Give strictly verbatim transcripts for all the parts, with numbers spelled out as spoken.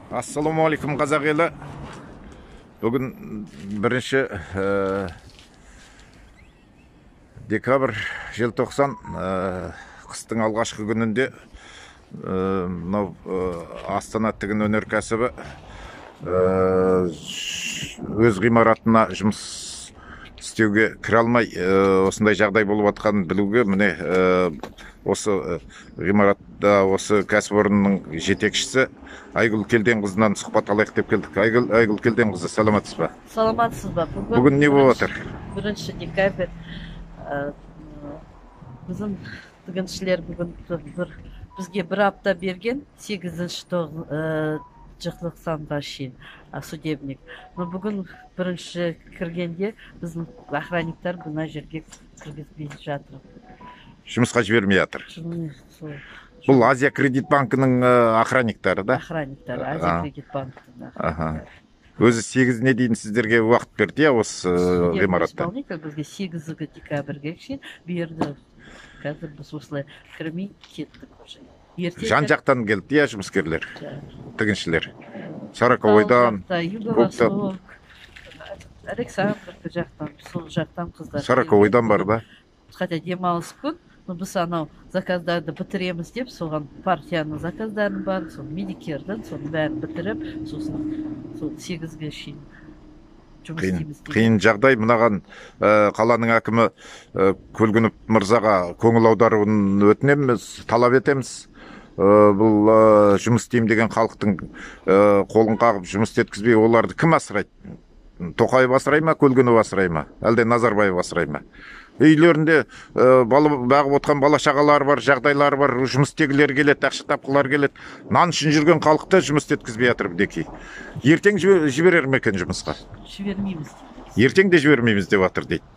Ассалаумағалейкум қазақ елі. Бүгін бірінші декабрь желтоқсан қыстың алғашқы күнінде мынау Астана тігін өнеркәсібі өз ғимаратына жұмыс істеуге кіре алмай осындай жағдай болып жатқанын білуге, міне осы ғимаратта осы кәсіпорынның жетекшісі Айгүл Келденқызынан сұхбат алайық деп келдік. Айгүл, Айгүл Келденқызы, саламатсыз ба? Саламатсыз ба? Бүгін не болып жатыр? Бірінші декабрь біздің тігіншілер бүгін бізге бір апта берген, сегізінші желтоқсанға шейін судебник. Но бүгін бірінші кіргенде біздің охранниктар мына жерге кіргізбей жатыр. Жұмысқа жібермей жатыр. Бұл Азия кредит банкінің охранниктары, да? Охранниктары, Азия кредит банкінің. Өзі сегізіне дейін сіздерге уақыт берді, я, осы ғимаратта? Исполнитель бізге сегізі декабрьге шейін берді. Қазір біз осылай кірмей кеттік уже. Жан жақтан келді, я, жұмыскерлер, тігіншілер. Сороковойдан, Көктал, Александровка жақтан, сол жақтан қыздар. Сороковойдан бар, да? Хотя демалыс күн, біз анау заказдарды бітіреміз деп, соған партияның заказдарын бар, сол медикердің, соның бәрін бітіріп, сосын сол сегізге шейін жұмыс істейміз. Қиын жағдай. Мынаған қаланың әкімі Көлгінов мырзаға көңіл аударуын өтінеміз, талап етеміз. Бұл жұмыс істеймін деген халықтың қолын қағып жұмыс істеткізбей, оларды кім асырайды? Тоқаев асырай ма, Көлгінов асырай ма, әлде Назарбаев асырай ма? Үйлерінде бағып отқан бала шағалары бар, жағдайлары бар, жұмыс істегілер келеді, ақша тапқылар келеді. Нан үшін жүрген халықты жұмыс істеткізбей жатыр бідеки. Ертең жіберер ме екен жұмысқа? Жібермейміз. Ертең де жібермейміз деп жатыр дейді.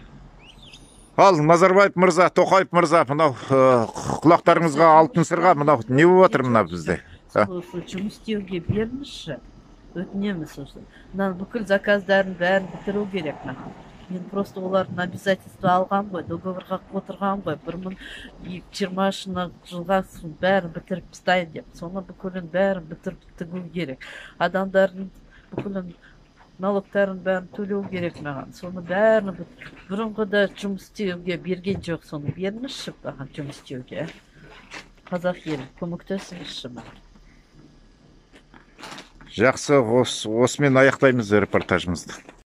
Ал Назарбаев мырза, Тоқаев мырза, мынау құлақтарыңызға алтын сырға, мынау не болып жатыр мына бізде? Жұмыс істеуге беріңізші, өтінеміз осы. Бүкіл заказдарын бәрін бітіру керек. Мен просто олардың обязательство алған ғой, договорға отырған ғой, бір мың жиырмасыншы жылға бәрін бітіріп тастайын деп. Соны бүкілін бәрін бітіріп тігу керек. Адамдардың бүкілін налогтарын бәрін төлеу керек маған. Соны бәрін бұрынғыда жұмыс істеуге берген жоқ, соны беріңізші маған жұмыс істеуге. Қазақ елі, көмектесіңізші маған. Жақсы, осымен аяқтаймыз репортажымызды.